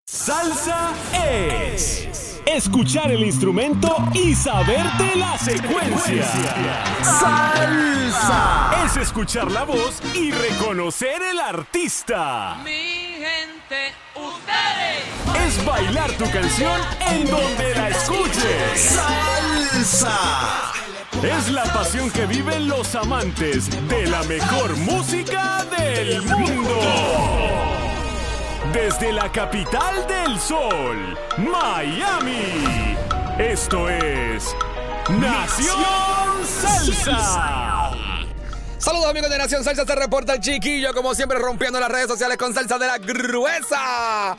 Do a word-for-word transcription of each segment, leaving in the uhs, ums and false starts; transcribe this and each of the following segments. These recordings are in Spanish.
Salsa es escuchar el instrumento y saberte la secuencia. Salsa es escuchar la voz y reconocer el artista. Mi gente, ustedes. Es bailar tu canción en donde la escuches. Salsa es la pasión que viven los amantes de la mejor música del mundo. Desde la capital del sol, Miami. Esto es Nación Salsa. Saludos amigos de Nación Salsa, se reporta el Chiquillo, como siempre rompiendo las redes sociales con salsa de la gruesa.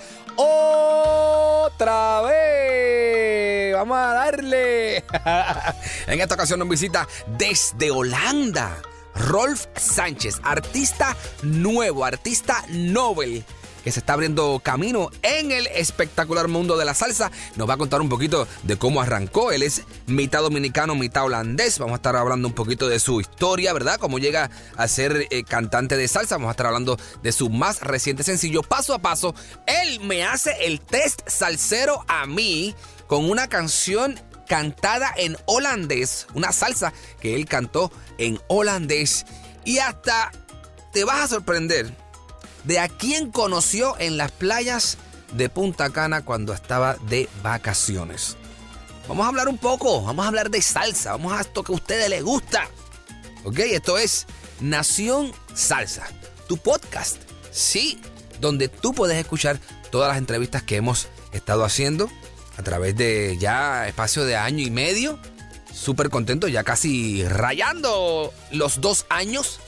Otra vez, vamos a darle. En esta ocasión nos visita desde Holanda Rolf Sánchez, artista nuevo, artista Nobel, que se está abriendo camino en el espectacular mundo de la salsa. Nos va a contar un poquito de cómo arrancó. Él es mitad dominicano, mitad holandés. Vamos a estar hablando un poquito de su historia, ¿verdad? Cómo llega a ser eh, cantante de salsa. Vamos a estar hablando de su más reciente sencillo, Paso a Paso. Él me hace el test salsero a mí con una canción cantada en holandés, una salsa que él cantó en holandés. Y hasta te vas a sorprender de a quién conoció en las playas de Punta Cana cuando estaba de vacaciones. Vamos a hablar un poco, vamos a hablar de salsa, vamos a esto que a ustedes les gusta. Ok, esto es Nación Salsa, tu podcast, sí, donde tú puedes escuchar todas las entrevistas que hemos estado haciendo a través de ya espacio de año y medio. Súper contento, ya casi rayando los dos años.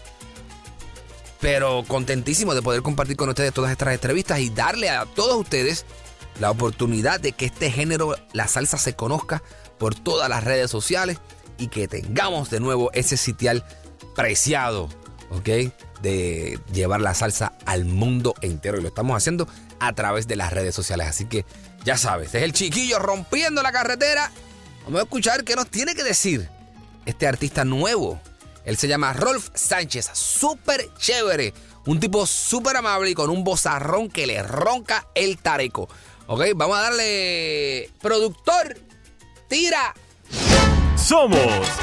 Pero contentísimo de poder compartir con ustedes todas estas entrevistas y darle a todos ustedes la oportunidad de que este género, la salsa, se conozca por todas las redes sociales y que tengamos de nuevo ese sitial preciado, ¿ok? De llevar la salsa al mundo entero. Y lo estamos haciendo a través de las redes sociales. Así que ya sabes, este es el Chiquillo rompiendo la carretera. Vamos a escuchar qué nos tiene que decir este artista nuevo. Él se llama Rolf Sánchez, súper chévere, un tipo súper amable y con un vozarrón que le ronca el tareco. Ok, vamos a darle, productor, tira. Somos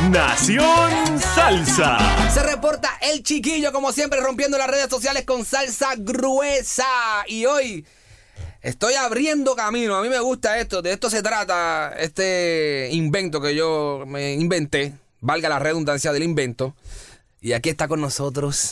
Nación Salsa. Se reporta el Chiquillo, como siempre, rompiendo las redes sociales con salsa gruesa. Y hoy estoy abriendo camino, a mí me gusta esto, de esto se trata este invento que yo me inventé. Valga la redundancia del invento. Y aquí está con nosotros,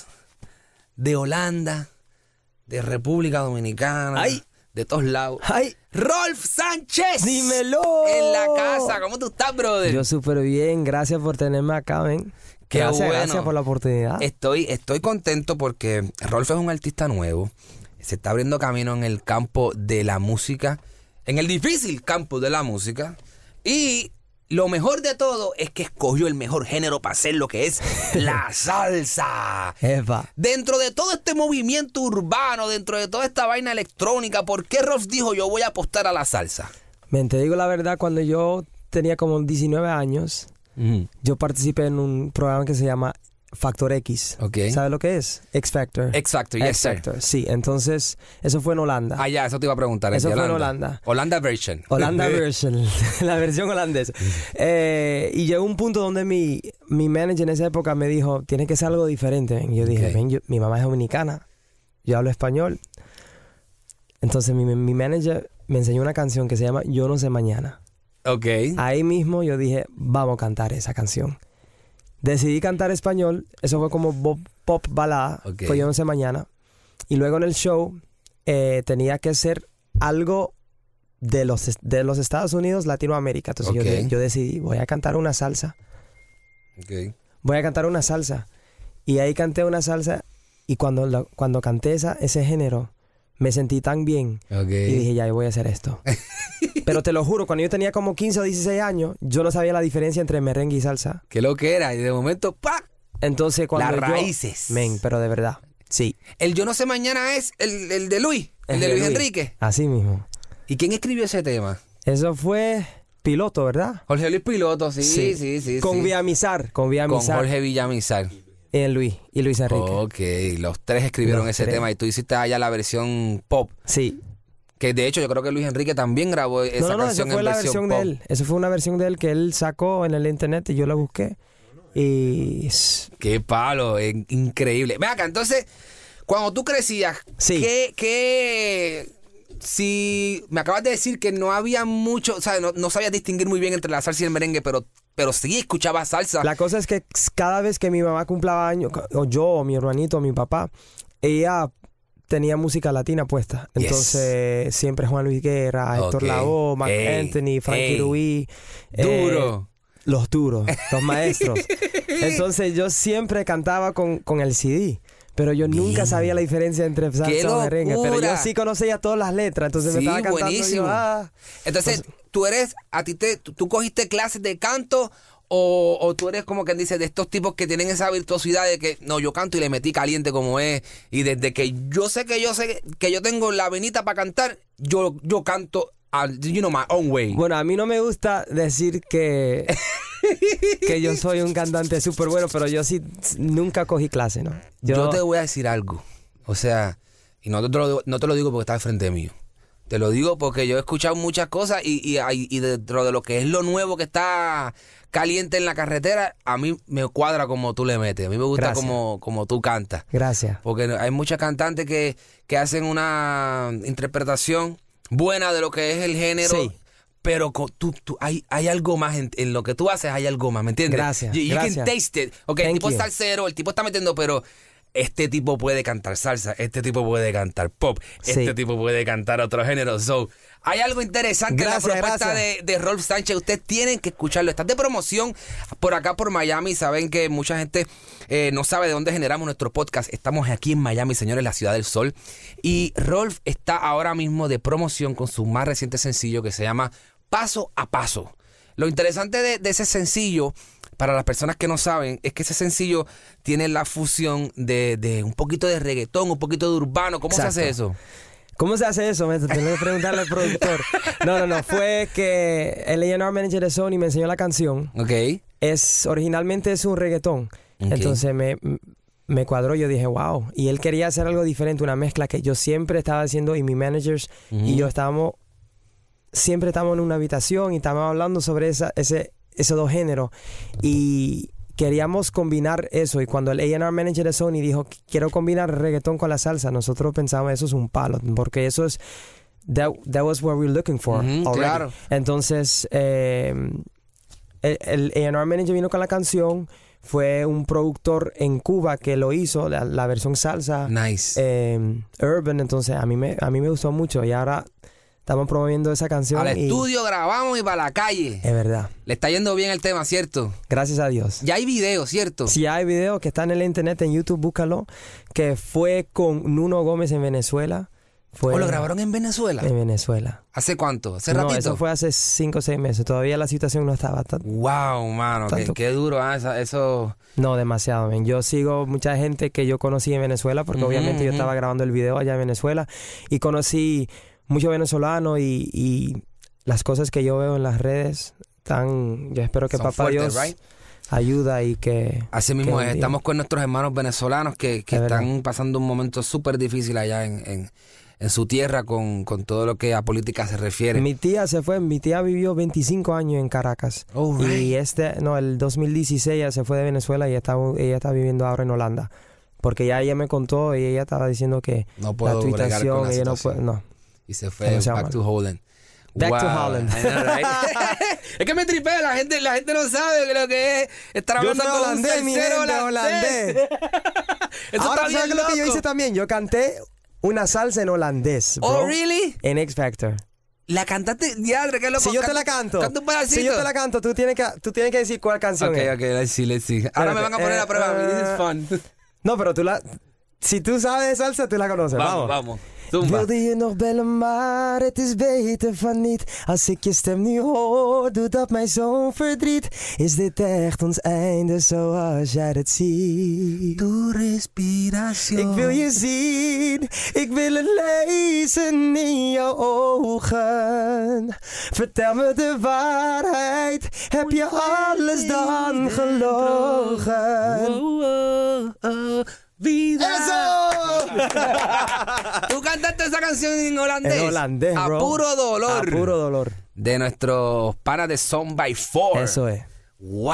de Holanda, de República Dominicana, ¡ay!, de todos lados. ¡ay! ¡Rolf Sánchez! ¡Dímelo! En la casa. ¿Cómo tú estás, brother? Yo súper bien. Gracias por tenerme acá, ven. Qué gracias, bueno. Gracias por la oportunidad. Estoy, estoy contento porque Rolf es un artista nuevo. Se está abriendo camino en el campo de la música, en el difícil campo de la música. Y lo mejor de todo es que escogió el mejor género para hacer lo que es la salsa. Epa. Dentro de todo este movimiento urbano, dentro de toda esta vaina electrónica, ¿por qué Rolf dijo yo voy a apostar a la salsa? Men, te digo la verdad, cuando yo tenía como diecinueve años, Uh-huh. yo participé en un programa que se llama Factor X. Okay. ¿Sabes lo que es? X Factor. X Factor, yes, X Factor, sí. Entonces, eso fue en Holanda. Ah, ya, eso te iba a preguntar. Eso de fue en Holanda. Holanda version. Holanda version, la versión holandesa. Eh, y llegó un punto donde mi, mi manager en esa época me dijo, tiene que ser algo diferente. Y yo dije, Okay. ven, yo, mi mamá es dominicana, yo hablo español. Entonces mi, mi manager me enseñó una canción que se llama Yo no sé mañana. Ok. Ahí mismo yo dije, vamos a cantar esa canción. Decidí cantar español, eso fue como pop, pop balada, Okay. fue Yo no sé mañana. Y luego en el show eh, tenía que ser algo de los, de los Estados Unidos, Latinoamérica. Entonces yo, Okay. de- yo decidí, voy a cantar una salsa. Ok. Voy a cantar una salsa. Y ahí canté una salsa y cuando, la- cuando canté esa, ese género, me sentí tan bien. Ok. Y dije, ya, yo voy a hacer esto. Pero te lo juro, cuando yo tenía como quince o dieciséis años, yo no sabía la diferencia entre merengue y salsa. ¿Qué lo que era? Y de momento, ¡pa! Entonces cuando Las yo- raíces. Men, pero de verdad, sí. El Yo no sé mañana es el, el de Luis, el Es de de Luis Luis. Enrique. Así mismo. ¿Y quién escribió ese tema? Eso fue piloto, ¿verdad? Jorge Luis Piloto, sí, sí, sí. sí Con sí. Villamizar. Con Con Villamizar. Jorge Villamizar. Y el Luis. Y Luis Enrique. Ok, los tres escribieron Los ese tres. tema y tú hiciste allá la versión pop. Sí. Que de hecho yo creo que Luis Enrique también grabó esa no, no, no, canción esa fue en la versión versión pop. de él. Esa fue una versión de él que él sacó en el internet y yo la busqué. Y... Qué palo, es increíble. Ven acá, entonces, cuando tú crecías, Sí. ¿qué, qué, si me acabas de decir que no había mucho, o sea, no, no sabías distinguir muy bien entre la salsa y el merengue, pero, pero sí escuchabas salsa? La cosa es que cada vez que mi mamá cumplaba años, o yo, o mi hermanito, o mi papá, ella tenía música latina puesta. Yes. Entonces, siempre Juan Luis Guerra, Héctor Ok. Lavoe, Marc Ey, Anthony, Frankie ey. Ruiz. Duro. eh, los duros, los maestros. Entonces, yo siempre cantaba con, con el C D. Pero yo Bien. nunca sabía la diferencia entre ¡Qué salsa o merengue. Pero yo locura! sí conocía todas las letras. Entonces me Sí, estaba cantando y buenísimo. yo, ah. Entonces, tú eres, a ti te, tú, tú cogiste clases de canto o, o tú eres como quien dice de estos tipos que tienen esa virtuosidad de que no, yo canto y le metí caliente como es y desde que yo sé que yo sé que yo tengo la venita para cantar, yo, yo canto, al, you know, my own way. Bueno, a mí no me gusta decir que, que yo soy un cantante súper bueno, pero yo sí nunca cogí clase, ¿no? Yo, te voy a decir algo, o sea, y no te lo, digo- no te lo digo porque estás al frente mío. Te lo digo porque yo he escuchado muchas cosas y, y, y dentro de lo que es lo nuevo que está caliente en la carretera, a mí me cuadra como tú le metes. A mí me gusta Gracias. como, como tú cantas. Gracias. Porque hay muchas cantantes que, que hacen una interpretación buena de lo que es el género. Sí. Pero co- tú, tú, hay, hay algo más en, en lo que tú haces, hay algo más, ¿me entiendes? Gracias, You, you gracias. can taste it. Ok, el Thank tipo es you. salsero, el tipo está metiendo, pero este tipo puede cantar salsa, este tipo puede cantar pop, Sí. este tipo puede cantar otro género. So, hay algo interesante Gracias, en la propuesta gracias. de, de Rolf Sánchez. Ustedes tienen que escucharlo. Estás de promoción por acá, por Miami. Saben que mucha gente eh, no sabe de dónde generamos nuestro podcast. Estamos aquí en Miami, señores, la ciudad del sol. Y Rolf está ahora mismo de promoción con su más reciente sencillo que se llama Paso a Paso. Lo interesante de, de ese sencillo, para las personas que no saben, es que ese sencillo tiene la fusión de, de un poquito de reggaetón, un poquito de urbano. ¿Cómo Exacto. se hace eso? ¿Cómo se hace eso? Me tengo que preguntarle al productor. No, no, no. Fue que el A and R manager de Sony me enseñó la canción. Ok. Es, originalmente es un reggaetón. Ok. Entonces me, me cuadró. Yo dije, wow. Y él quería hacer algo diferente, una mezcla que yo siempre estaba haciendo y mis managers y yo estábamos, siempre estábamos en una habitación y estábamos hablando sobre esa, ese, esos dos géneros. Y queríamos combinar eso. Y cuando el A and R manager de Sony dijo, quiero combinar el reggaetón con la salsa, nosotros pensamos, eso es un palo. Porque eso es, that, that was what we were looking for. Ujú, already. claro. Entonces, eh, el, el A and R manager vino con la canción. Fue un productor en Cuba que lo hizo, la, la versión salsa. Nice. eh, urban. Entonces, a mí, me, a mí me gustó mucho. Y ahora estamos promoviendo esa canción. Al y estudio grabamos y para la calle. es verdad. Le está yendo bien el tema, ¿cierto? Gracias a Dios. Ya hay video, ¿cierto? Si hay video que está en el internet, en YouTube, búscalo, que fue con Nuno Gómez en Venezuela. Fue ¿O lo grabaron en Venezuela? en Venezuela. ¿Hace cuánto? ¿Hace No, ratito? eso fue hace cinco o seis meses. Todavía la situación no estaba tan... Wow, mano, qué, Tanto- qué duro, ah, esa- eso. No, demasiado, men. Yo sigo mucha gente que yo conocí en Venezuela, porque Ujú, obviamente yo ujú. estaba grabando el video allá en Venezuela, y conocí muchos venezolanos y, y las cosas que yo veo en las redes están... Yo espero que Son Papá fuertes, Dios right? ayuda y que... Así que mismo un es, día- estamos con nuestros hermanos venezolanos que, que Es verdad. están pasando un momento súper difícil allá en, en, en su tierra con, con todo lo que a política se refiere. Mi tía se fue, mi tía vivió veinticinco años en Caracas. Oh, right. Y este, no, el dos mil dieciséis ella se fue de Venezuela y está, ella está viviendo ahora en Holanda. Porque ya ella me contó y ella estaba diciendo que No puedo la bregar con tuitación, la ella no situación. puede, no. Y se fue Demasiado back mal. to Holland. Back to Wow. Holland. I know, right? Es que me tripea, la gente, la gente no sabe lo que es estar Yo hablando soy con holandés, un mi salsero gente, holandés. Eso Ahora, está ¿sabes bien qué es lo que yo loco. hice también? Yo canté una salsa en holandés, bro. Oh, really? En X Factor. La cantaste, diadre, qué loco. Si yo te Canta- la canto, Canta un pedacito. si yo te la canto, tú tienes que, tú tienes que decir cuál canción Ok, es. ok, let's see, let's see. Ahora me van a poner Eh, a prueba. eh, This is fun. No, pero tú la... Si tú sabes de salsa, tú la conoces. Vamos, Vamos. vamos. Zumba. Wilde je nog bellen, maar het is beter van niet. Als ik je stem nu hoor, doet dat mij zo'n verdriet. Is dit echt ons einde zoals jij dat ziet? Tu respiración. Ik wil je zien, ik wil het lezen in jouw ogen. Vertel me de waarheid, heb je alles dan gelogen? Oh, oh, oh, vida. ¡Eso! Tú cantaste esa canción en holandés. En holandés, A bro. puro dolor. A puro dolor. De nuestros panas de Son by Four. Eso es. ¡Wow!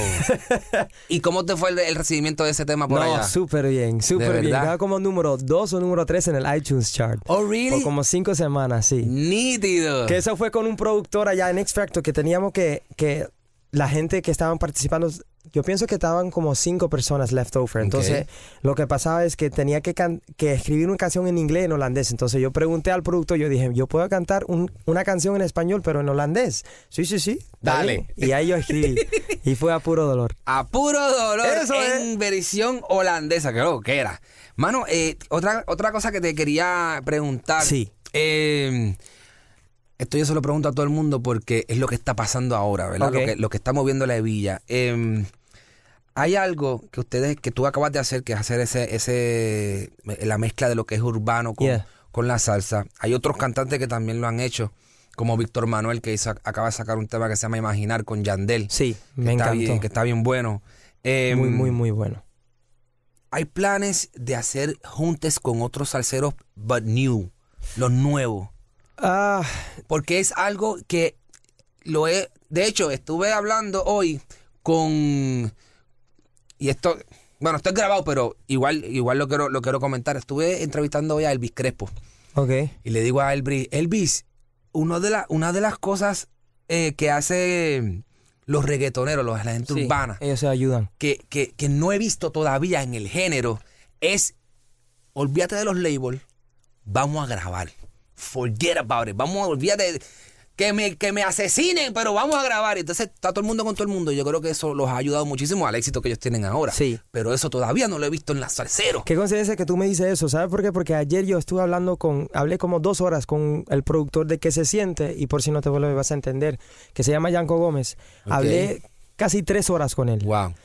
¿Y cómo te fue el, el recibimiento de ese tema por allá? No, súper bien, súper bien. verdad? Estaba como número dos o número tres en el iTunes chart. Oh, really? Por como cinco semanas, sí. Nítido. Que eso fue con un productor allá en X Factor que teníamos que, que la gente que estaban participando, yo pienso que estaban como cinco personas left over. Entonces, Ok. lo que pasaba es que tenía que, can- que escribir una canción en inglés y en holandés. Entonces, yo pregunté al productor, yo dije, yo puedo cantar un- una canción en español, pero en holandés. Sí, sí, sí. está Dale. bien. Y ahí yo escribí. Y fue a puro dolor. A puro dolor Eso en es. versión holandesa, que lo que era. Mano, eh, otra, otra cosa que te quería preguntar. Sí. Eh, esto yo se lo pregunto a todo el mundo porque es lo que está pasando ahora, ¿verdad? Ok. Lo, que, lo que está moviendo la hebilla. Eh, hay algo que ustedes, que tú acabas de hacer, que es hacer ese, ese, la mezcla de lo que es urbano con, Yeah. con la salsa. Hay otros cantantes que también lo han hecho, como Víctor Manuel, que hizo- acaba de sacar un tema que se llama Imaginar con Yandel. Sí, que me está encantó. bien, que está bien bueno. Eh, Muy, muy, muy bueno. Hay planes de hacer juntes con otros salseros, but new, los nuevos. Ah, Porque es algo que lo he... De hecho, estuve hablando hoy con... Y esto... Bueno, esto es grabado, pero igual, igual lo quiero, lo quiero comentar. Estuve entrevistando hoy a Elvis Crespo. ok. Y le digo a Elvis, Elvis, uno de la, una de las cosas eh, que hace los reggaetoneros, los, la gente Sí, urbana, ellos se ayudan. que, que, que no he visto todavía en el género, es, olvídate de los labels, vamos a grabar. Forget about it. Vamos a, olvídate, que me, que me asesinen, pero vamos a grabar. Entonces está todo el mundo con todo el mundo. Yo creo que eso los ha ayudado muchísimo al éxito que ellos tienen ahora. Sí. Pero eso todavía no lo he visto en las salseros. Qué coincidencia que tú me dices eso, ¿sabes por qué? Porque ayer yo estuve hablando con, hablé como dos horas con el productor de Qué se siente, y por si no te vuelves vas a entender, que se llama Yanko Gómez. Ok. Hablé casi tres horas con él. Wow.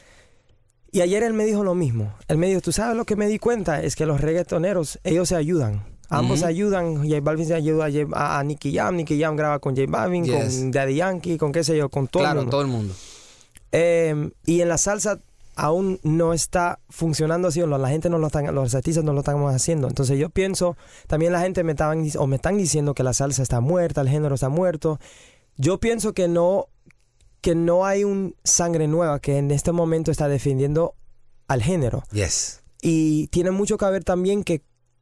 Y ayer él me dijo lo mismo. Él me dijo, tú sabes lo que me di cuenta, es que los reggaetoneros, ellos se ayudan. Ambos Ujú. se ayudan. J Balvin se ayuda a, J- a, a Nicky Jam. Nicky Jam graba con J Balvin, Yes. con Daddy Yankee, con qué sé yo, con todo Claro, el mundo. todo el mundo. Eh, y en la salsa aún no está funcionando así, o la gente no lo están, los artistas no lo estamos haciendo. Entonces yo pienso, también la gente me estaban dic- o me están diciendo que la salsa está muerta, el género está muerto. Yo pienso que no, que no hay un sangre nueva que en este momento está defendiendo al género. Yes. Y tiene mucho que ver también que,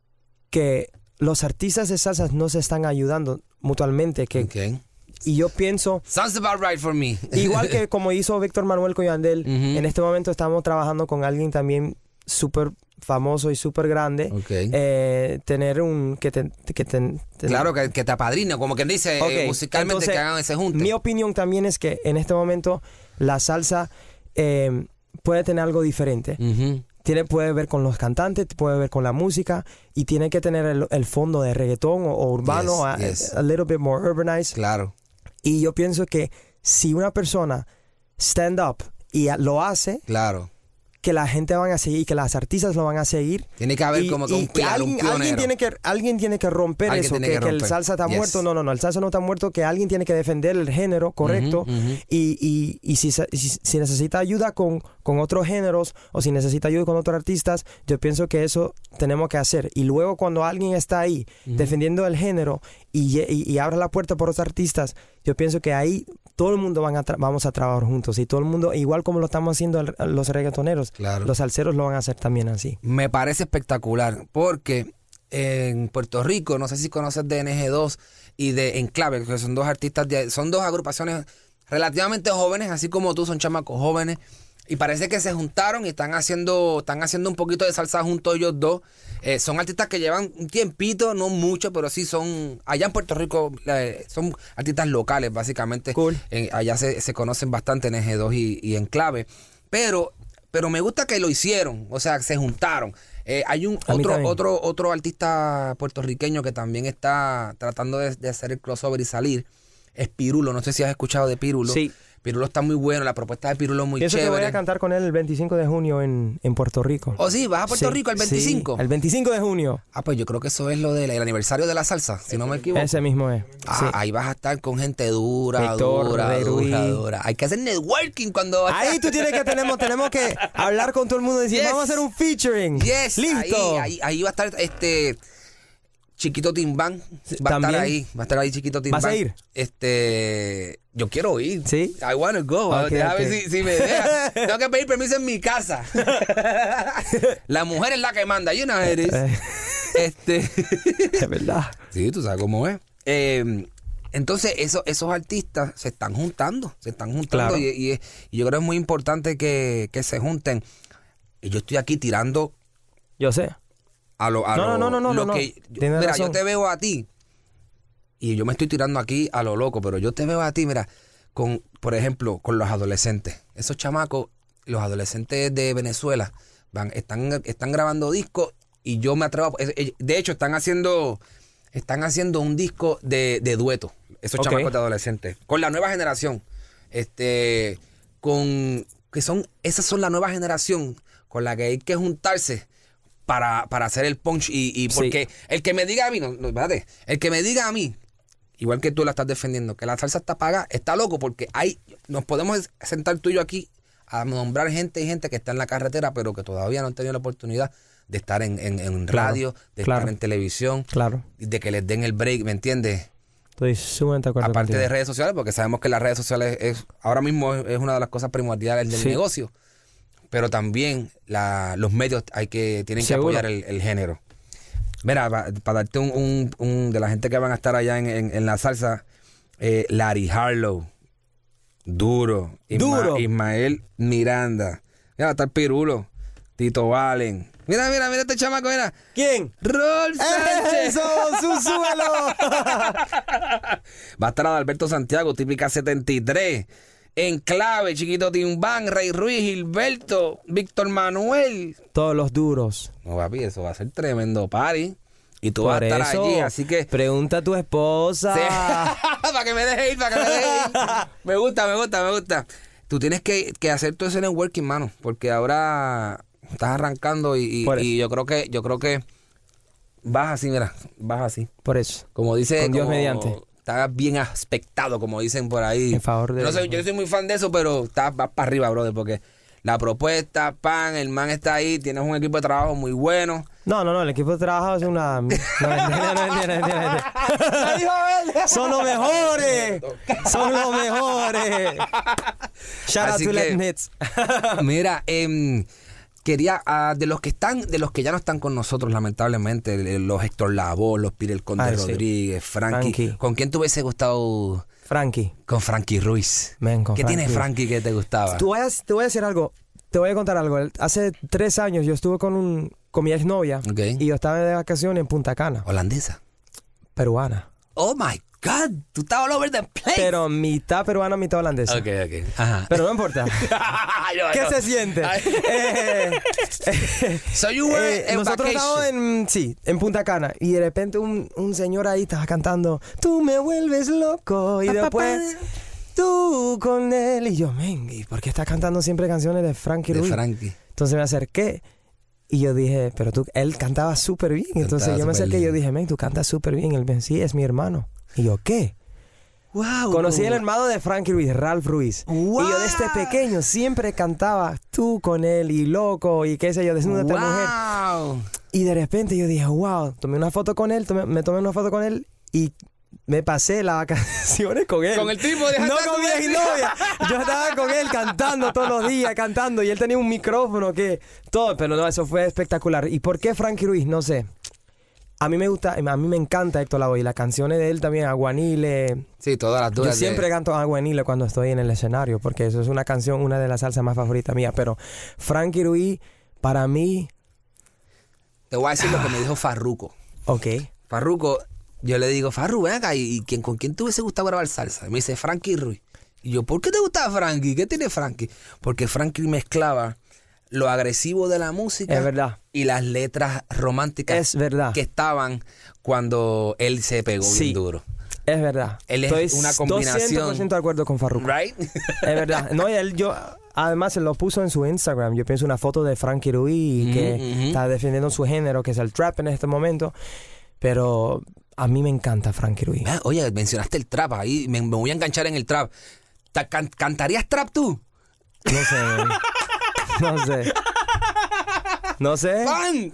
que los artistas de salsa no se están ayudando mutuamente. Que, Okay. Y yo pienso, Sounds about right for me. igual que como hizo Víctor Manuel con Yandel, Ujú. en este momento estamos trabajando con alguien también súper famoso y súper grande. Ok. Eh, tener un... que, te- que te- ten- Claro, que, que te apadrina, como quien dice, Ok, eh, musicalmente, entonces, que hagan ese junte. Mi opinión también es que en este momento la salsa eh, puede tener algo diferente. Ujú. Tiene, puede ver con los cantantes, puede ver con la música, y tiene que tener el, el fondo de reggaetón o, o urbano, a, Yes, yes. a little bit more urbanized. Claro. Y yo pienso que si una persona stand up y a- lo hace, Claro. que la gente van a seguir, que las artistas lo van a seguir. Tiene que haber Y- como que y un pilar, un alguien, pionero. alguien tiene que alguien tiene que romper Alguien eso, tiene que, que que el romper. salsa está Yes. muerto. No, no, no, el salsa no está muerto, que alguien tiene que defender el género correcto. Ujú, ujú. Y, y, y si, se- si, si necesita ayuda con, con otros géneros, o si necesita ayuda con otros artistas, yo pienso que eso tenemos que hacer. Y luego cuando alguien está ahí defendiendo el género y, lle- y, y abre la puerta por otros artistas, yo pienso que ahí todo el mundo van a tra- vamos a trabajar juntos. Y todo el mundo, igual como lo estamos haciendo el- los reggaetoneros, Claro. los salseros lo van a hacer también así. Me parece espectacular porque en Puerto Rico, no sé si conoces de N G dos y de Enclave, que son dos artistas, de- son dos agrupaciones relativamente jóvenes, así como tú, son chamacos jóvenes. Y parece que se juntaron y están haciendo, están haciendo un poquito de salsa juntos ellos dos. Eh, son artistas que llevan un tiempito, no mucho, pero sí son, allá en Puerto Rico, eh, son artistas locales, básicamente. Cool. Eh, allá se, se conocen bastante N G dos y, y Enclave. Pero, pero me gusta que lo hicieron, o sea, se juntaron. Eh, hay un A mí otro, también. otro, otro artista puertorriqueño que también está tratando de, de hacer el crossover y salir. Es Pirulo, no sé si has escuchado de Pirulo. Sí. Pirulo está muy bueno, la propuesta de Pirulo es muy Pienso chévere. que voy a cantar con él el veinticinco de junio en, en Puerto Rico. ¿Oh, sí? ¿Vas a Puerto Sí, Rico el veinticinco? Sí, el veinticinco de junio. Ah, pues yo creo que eso es lo del el aniversario de la salsa, si no me equivoco. Ese mismo es. Ah, sí. ahí vas a estar con gente dura, Víctor, dura, Rey Ruiz. dura, dura. Hay que hacer networking cuando... Ahí tú tienes que tenemos, tenemos que hablar con todo el mundo y decir, Yes. vamos a hacer un featuring. Yes, Listo. Ahí, ahí, ahí va a estar este Chiquito Timbán. Va a ¿También? estar ahí. Va a estar ahí Chiquito Timbán. ¿Vas a ir? Este, yo quiero ir. ¿Sí? I wanna go. Ok, Deja ok. ver si, si me deja. Tengo que pedir permiso en mi casa. La mujer es la que manda. You know how it is. Este. Es verdad. Sí, tú sabes cómo es. Eh, entonces, eso, esos artistas se están juntando. Se están juntando. Claro. Y, y- y yo creo que es muy importante que, que se junten. Y yo estoy aquí tirando Yo sé. a lo, a No, lo, no, no, no, lo no, que... no. Tienes Mira, razón. yo te veo a ti. Y yo me estoy tirando aquí a lo loco. Pero yo te veo a ti, mira, con, por ejemplo, con los adolescentes. Esos chamacos, los adolescentes de Venezuela, van, están, están grabando discos. Y yo me atrevo a... De hecho, están haciendo... Están haciendo un disco de, de dueto. Esos Ok. chamacos de adolescentes. Con la nueva generación. Este... Con... Que son... Esas son la nueva generación con la que hay que juntarse para, para hacer el punch. Y, y Sí. porque el que me diga a mí... No, no, espérate. El que me diga a mí, igual que tú la estás defendiendo, que la salsa está pagada, está loco porque hay... Nos podemos sentar tú y yo aquí a nombrar gente y gente que está en la carretera, pero que todavía no han tenido la oportunidad de estar en, en, en Claro, radio, de claro. estar en televisión, Claro. de que les den el break, ¿me entiendes? Estoy sumamente de acuerdo Aparte contigo. de redes sociales, porque sabemos que las redes sociales es ahora mismo es, es una de las cosas primordiales del Sí. negocio, pero también la, los medios hay que tienen Seguro. que apoyar el, el género. Mira, para darte un, un, un- de la gente que van a estar allá en, en, en la salsa, eh, Larry Harlow, Duro, Isma- Duro. Ismael Miranda, mira, va a estar Pirulo, Tito Valen. Mira, mira, mira este chamaco, mira. ¿Quién? Rol Sánchez. ¡Eso! ¡Su suelo! Va a estar Adalberto Santiago, Típica setenta y tres. Enclave, Chiquito Timbán, Rey Ruiz, Gilberto, Víctor Manuel. Todos los duros. No, papi, eso va a ser tremendo party. Y tú vas a estar eso, allí, así que... pregunta a tu esposa. Sí. Para que me deje ir, para que me deje ir. Me gusta, me gusta, me gusta. Tú tienes que, que hacer todo ese networking, mano, porque ahora estás arrancando y, y- Por eso. y yo creo que yo creo que vas así, mira, vas así. Por eso. Como dice, Con Dios como- mediante. Estás bien aspectado, como dicen por ahí. En favor de- Yo no soy, yo no soy muy fan de eso, pero estás vas para arriba, brother, porque la propuesta, pan, el man está ahí, tienes un equipo de trabajo muy bueno. No, no, no, el equipo de trabajo es una... No, mentira, no, mentira, mentira, mentira. Son los mejores. Son los mejores. Shout out Así to que- Let Nits. Mira, em, quería, ah, de los que están, de los que ya no están con nosotros, lamentablemente, eh, los Héctor Lavoe, los Pire el Conde Ay, sí. Rodríguez, Frankie. Frankie. ¿Con quién te hubiese gustado? Frankie. Con Frankie Ruiz. Men, con ¿Qué tiene Frankie. Frankie que te gustaba? Te voy, a, te voy a decir algo. Te voy a contar algo. Hace tres años yo estuve con, un, con mi exnovia Ok. y yo estaba de vacaciones en Punta Cana, Holandesa. peruana. Oh my God, tú estabas all over the place. Pero mitad peruana, mitad holandesa. Ok, ok. Ajá. Pero no importa. Yo, ¿Qué yo. se siente? Ay. Eh, eh, So you were eh, en nosotros vacation. estábamos en, sí, en Punta Cana y de repente un, un señor ahí estaba cantando Tú me vuelves loco y Pa, pa, después tú con él y yo, men, ¿y por qué estás cantando siempre canciones de Frankie De Ruiz? Frankie. Entonces me acerqué y yo dije, pero tú, él cantaba súper bien. Entonces Cantaba yo me súper acerqué y yo bien. dije, men, tú cantas súper bien. Él me dijo, sí, es mi hermano. Y yo, ¿qué? Wow. Conocí al hermano de Frankie Ruiz, Ralph Ruiz. Wow. Y yo desde pequeño siempre cantaba tú con él y loco y qué sé yo, desnúdate mujer. Wow. Y de repente yo dije, wow, tomé una foto con él, tomé- me tomé una foto con él y me pasé las vacaciones con él. Con el tipo de No con mi exnovia. Yo estaba con él cantando todos los días, cantando. Y él tenía un micrófono que... Todo, pero no, eso fue espectacular. ¿Y por qué Frankie Ruiz? No sé. A mí me gusta, a mí me encanta Héctor Lavoe. Y las canciones de él también, Aguanile. Sí, todas las Yo dudas. siempre canto Aguanile cuando estoy en el escenario. Porque eso es una canción, una de las salsas más favoritas mías. Pero Frankie Ruiz, para mí... Te voy a decir lo que me dijo Farruko. Ok. Farruko, yo le digo, Farru, ven acá, ¿y, y quién, con quién te hubiese gustado grabar salsa? Y me dice, Frankie Ruiz. Y yo, ¿por qué te gustaba Frankie? ¿Qué tiene Frankie? Porque Frankie mezclaba lo agresivo de la música Es verdad. y las letras románticas Es verdad. que estaban cuando él se pegó Sí. bien duro. Es verdad. Él es Estoy una combinación. doscientos por ciento de acuerdo con Farruko. Right? Es verdad. No, y él, yo, además, él lo puso en su Instagram. Yo pienso una foto de Frankie Ruiz que Mm, ujú. está defendiendo su género, que es el trap en este momento. Pero a mí me encanta Frankie Ruiz. Ah, oye, mencionaste el trap ahí. Me, me voy a enganchar en el trap. ¿Ta- can- ¿Cantarías trap tú? No sé, man. No sé. No sé. ¡Pan!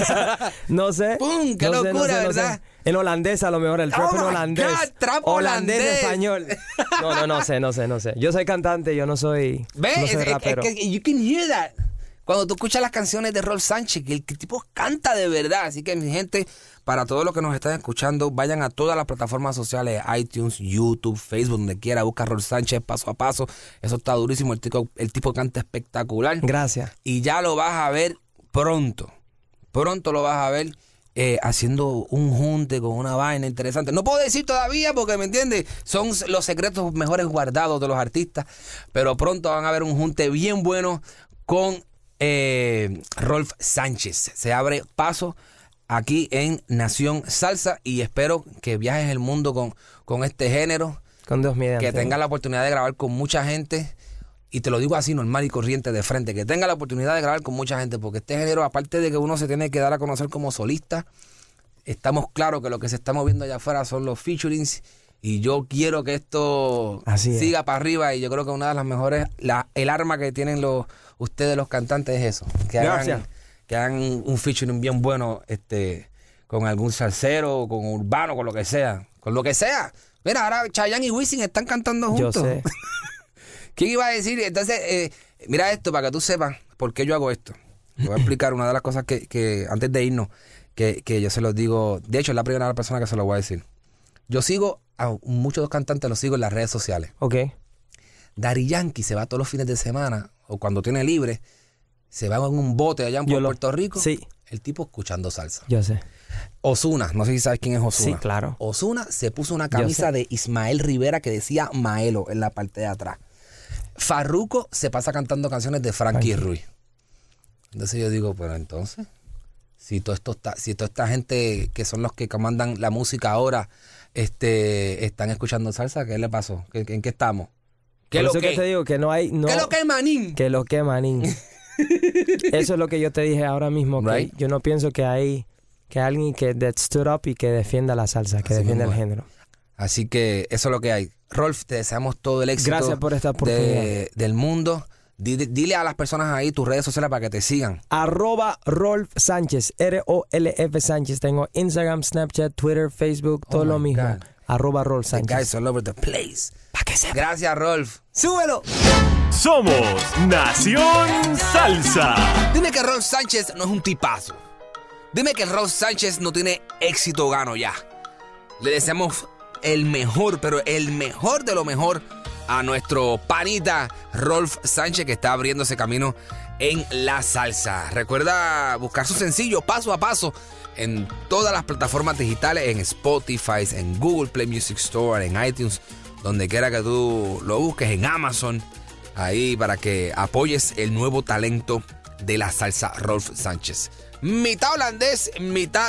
No sé. ¡Pum! ¡Qué No sé, no locura, sé, no sé. verdad! En holandés a lo mejor, el trap Oh en my holandés. God, trap holandés, holandés. español. No, no, no sé, no sé, no sé. Yo soy cantante, yo no soy, ¿Ves? no Es, soy es- es rapero. que you can hear that. Cuando tú escuchas las canciones de Rolf Sánchez, que el que tipo canta de verdad. Así que, mi gente, para todos los que nos están escuchando, vayan a todas las plataformas sociales, iTunes, YouTube, Facebook, donde quiera, busca a Rolf Sánchez paso a paso. Eso está durísimo. El tipo, el tipo canta espectacular. Gracias. Y ya lo vas a ver pronto. Pronto lo vas a ver eh, haciendo un junte con una vaina interesante. No puedo decir todavía porque, ¿me entiendes? Son los secretos mejores guardados de los artistas. Pero pronto van a ver un junte bien bueno con eh, Rolf Sánchez. Se abre paso aquí en Nación Salsa y espero que viajes el mundo con, con este género. Con Dios mediante. Que tengas la oportunidad de grabar con mucha gente. Y te lo digo así, normal y corriente, de frente. Que tenga la oportunidad de grabar con mucha gente. Porque este género, aparte de que uno se tiene que dar a conocer como solista, estamos claros que lo que se está moviendo allá afuera son los featurings. Y yo quiero que esto Así es. siga para arriba. Y yo creo que una de las mejores, la, el arma que tienen los ustedes los cantantes es eso. Que Gracias. hagan, que hagan un featuring bien bueno este, con algún salsero, con urbano, con lo que sea. Con lo que sea. Mira, ahora Chayanne y Wisin están cantando Yo juntos. sé. ¿Quién iba a decir? Entonces, eh, mira esto para que tú sepas por qué yo hago esto. Te voy a explicar una de las cosas que, que antes de irnos, que, que yo se los digo. De hecho, es la primera persona que se lo voy a decir. Yo sigo a muchos cantantes, los sigo en las redes sociales. Ok. Daddy Yankee se va todos los fines de semana, o cuando tiene libre, se va en un bote allá en Yo lo- Puerto Rico. Sí. El tipo escuchando salsa. Yo sé. Ozuna, no sé si sabes quién es Ozuna. Sí, claro. Ozuna se puso una Yo camisa sé. de Ismael Rivera que decía Maelo en la parte de atrás. Farruko se pasa cantando canciones de Frankie Frankie. Ruiz. Entonces yo digo, pero entonces, si todo esto está, si toda esta gente que son los que comandan la música ahora, este, están escuchando salsa, ¿qué le pasó? ¿Qué- ¿En qué estamos? ¿Qué Por lo eso que que? te digo que no hay... No, ¿Qué lo que, manín? Que lo que, manín. Eso es lo que yo te dije ahora mismo. Que Right. yo no pienso que hay que alguien que that stood up y que defienda la salsa, que Así defienda el mismo es. género. Así que eso es lo que hay. Rolf, te deseamos todo el éxito Gracias por esta oportunidad. de- del mundo. Dile, dile a las personas ahí tus redes sociales para que te sigan. Arroba Rolf Sánchez, R O L F Sánchez. Tengo Instagram, Snapchat, Twitter, Facebook, todo Oh lo my mismo. God. Arroba Rolf The guys Sánchez. all over the place. Pa' que sepa. Gracias, Rolf. ¡Súbelo! Somos Nación Salsa. Dime que Rolf Sánchez no es un tipazo. Dime que Rolf Sánchez no tiene éxito gano ya. Le deseamos el mejor, pero el mejor de lo mejor a nuestro panita Rolf Sánchez, que está abriéndose camino en la salsa. Recuerda buscar su sencillo paso a paso en todas las plataformas digitales, en Spotify, en Google Play Music Store, en iTunes, donde quiera que tú lo busques, en Amazon, ahí para que apoyes el nuevo talento de la salsa Rolf Sánchez. Mitad holandés, mitad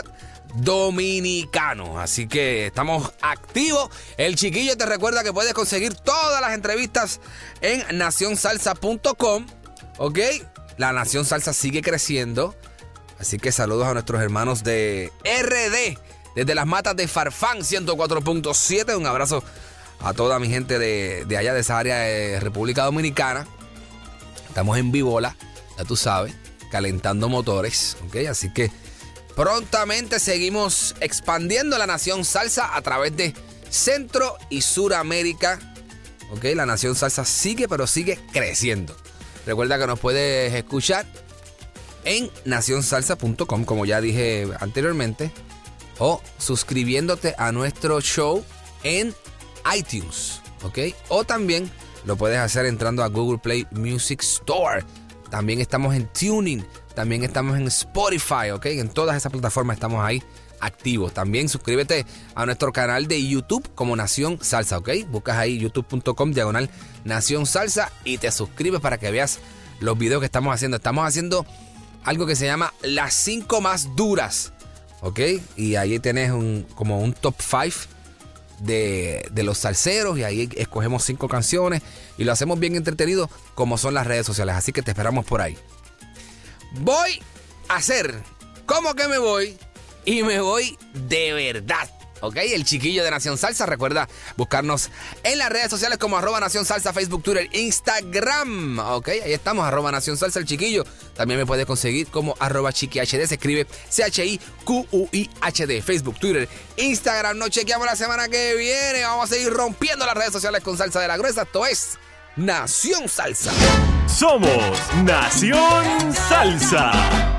dominicano. Así que estamos activos. El chiquillo te recuerda que puedes conseguir todas las entrevistas en nación salsa punto com. ¿Ok? La Nación Salsa sigue creciendo. Así que saludos a nuestros hermanos de R D, desde las matas de Farfán ciento cuatro punto siete. Un abrazo a toda mi gente de, de allá, de esa área de República Dominicana. Estamos en Vibola, ya tú sabes, calentando motores. ¿Ok? Así que prontamente seguimos expandiendo la Nación Salsa a través de Centro y Suramérica. ¿Ok? La Nación Salsa sigue, pero sigue creciendo. Recuerda que nos puedes escuchar en nación salsa punto com, como ya dije anteriormente, o suscribiéndote a nuestro show en iTunes, ¿ok? O también lo puedes hacer entrando a Google Play Music Store. También estamos en Tuning, también estamos en Spotify, ¿ok? En todas esas plataformas estamos ahí activos. También suscríbete a nuestro canal de YouTube como Nación Salsa, ¿ok? Buscas ahí youtube punto com diagonal Nación Salsa y te suscribes para que veas los videos que estamos haciendo. Estamos haciendo algo que se llama las cinco más duras, ¿ok? Y ahí tenés un, como un top cinco de, de los salseros y ahí escogemos cinco canciones y lo hacemos bien entretenido como son las redes sociales. Así que te esperamos por ahí. Voy a hacer como que me voy y me voy de verdad. Ok, el chiquillo de Nación Salsa. Recuerda buscarnos en las redes sociales como arroba Nación Salsa, Facebook, Twitter, Instagram. Ok, ahí estamos, arroba Nación Salsa, el chiquillo. También me puedes conseguir como arroba Chiqui H D. Se escribe C H I Q U I H D. Facebook, Twitter, Instagram. Nos chequeamos la semana que viene. Vamos a seguir rompiendo las redes sociales con Salsa de la Gruesa. Esto es Nación Salsa. Somos Nación Salsa.